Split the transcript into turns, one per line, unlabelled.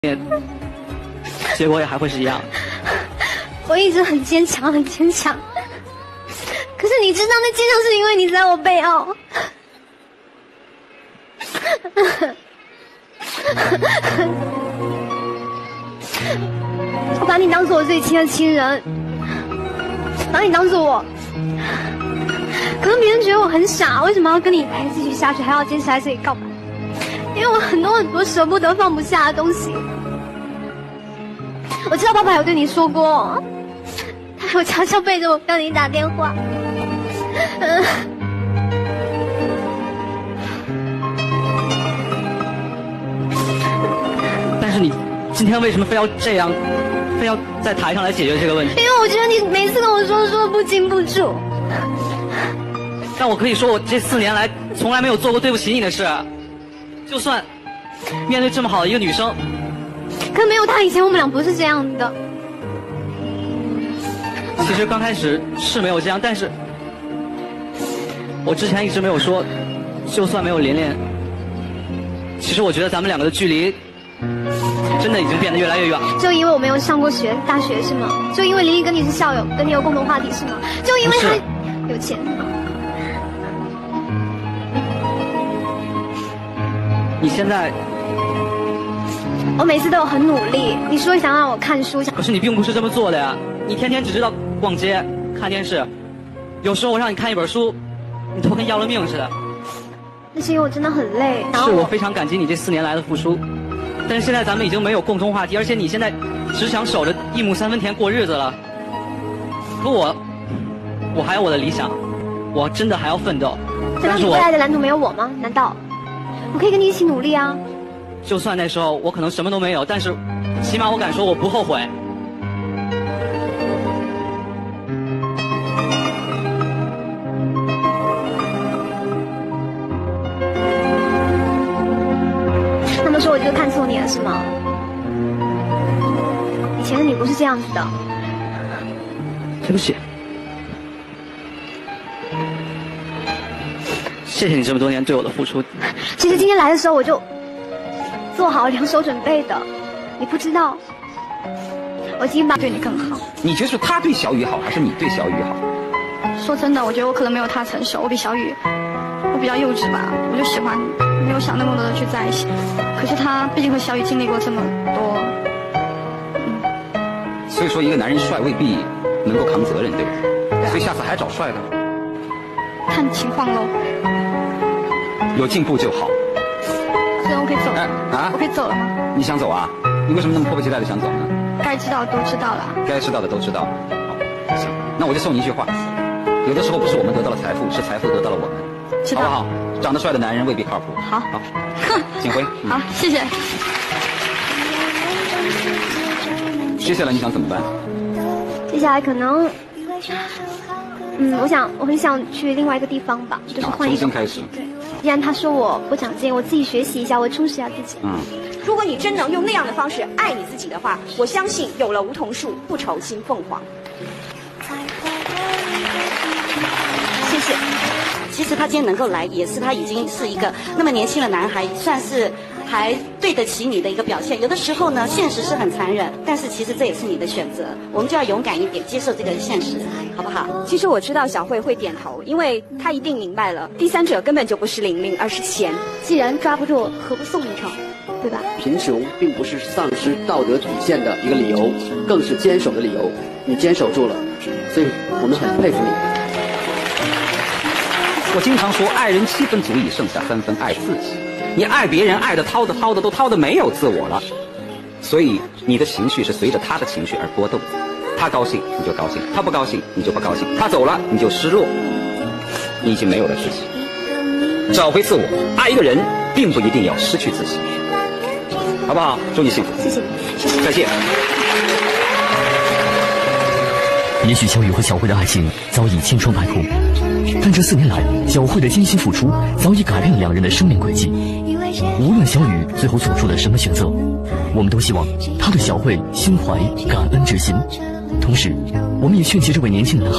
结果也还会是一样。
我一直很坚强，很坚强。可是你知道，那坚强是因为你在我背后。我把你当做我最亲的亲人，把你当做我。可能别人觉得我很傻，为什么要跟你陪继续下去，还要坚持在这里告白？因为我很多舍不得放不下的东西。我知道爸爸有对你说过，他有悄悄背着我跟你打电话。
但是你今天为什么非要这样，非要在台上来解决这个问题？
因为我觉得你每次跟我说的不清不楚。
但我可以说，我这4年来从来没有做过对不起你的事。就算面对这么好的一个女生，
可没有她以前，我们俩不是这样的。
其实刚开始是没有这样，但是我之前一直没有说，就算没有琳琳，其实我觉得咱们两个的距离真的已经变得越来越远了。
就因为我没有上过大学是吗？就因为琳琳跟你是校友，跟你有共同话题是吗？就因为她有钱。
你现在，
我每次都有很努力。你说想让我看书，
可是你并不是这么做的呀！你天天只知道逛街、看电视，有时候我让你看一本书，你都跟要了命似的。
那是因为我真的很累。
是我非常感激你这4年来的付出，但是现在咱们已经没有共同话题，而且你现在只想守着1亩3分田过日子了。可我还有我的理想，我真的还要奋斗。
但是你未来的蓝图没有我吗？难道？我可以跟你一起努力啊！
就算那时候我可能什么都没有，但是起码我敢说我不后悔。
那么说我就看错你了是吗？以前的你不是这样子的。
对不起。谢谢你这么多年对我的付出。
其实今天来的时候我就做好2手准备的，你不知道，我今天对你更好。
你觉得是他对小雨好，还是你对小雨好？
说真的，我觉得我可能没有他成熟，我比小雨，我比较幼稚吧，我就喜欢没有想那么多的去在一起。可是他毕竟和小雨经历过这么多，
所以说一个男人帅未必能够扛责任，对吧？
对啊，
所以下次还找帅的，
看情况喽。
有进步就好。
所以我可以走了我可以走了吗？
你想走啊？你为什么那么迫不及待的想走呢？
该知道的都知道了。
该知道的都知道了。好，行，那我就送你一句话：有的时候不是我们得到了财富，是财富得到了我们，
知道。
好不好？长得帅的男人未必靠谱。
好，
景辉，
好，谢谢。
接下来你想怎么办？
接下来可能，我很想去另外一个地方吧，就是换一个。
重新开始。
对。既然他说我不长进，我自己学习一下，我充实一下自己。
如果你真能用那样的方式爱你自己的话，我相信有了梧桐树，不愁新凤凰。
谢谢。其实他今天能够来，也是他已经是一个那么年轻的男孩，算是还对得起你的一个表现。有的时候呢，现实是很残忍，但是其实这也是你的选择，我们就要勇敢一点，接受这个现实，好不好？
其实我知道小慧会点头，因为她一定明白了，第三者根本就不是琳琳，而是钱。
既然抓不住，何不送一程，对吧？
贫穷并不是丧失道德底线的一个理由，更是坚守的理由。你坚守住了，所以我们很佩服你。
我经常说，爱人7分足矣，剩下3分爱自己。你爱别人，爱的掏的都掏的没有自我了，所以你的情绪是随着他的情绪而波动。他高兴你就高兴，他不高兴你就不高兴，他走了你就失落，你已经没有了自己。找回自我，爱一个人并不一定要失去自己，好不好？祝你幸福。
谢谢你，
再见。
也许小雨和小慧的爱情早已千疮百孔，但这4年来，小慧的艰辛付出早已改变了2人的生命轨迹。无论小雨最后做出了什么选择，我们都希望他对小慧心怀感恩之心。同时，我们也劝诫这位年轻的男孩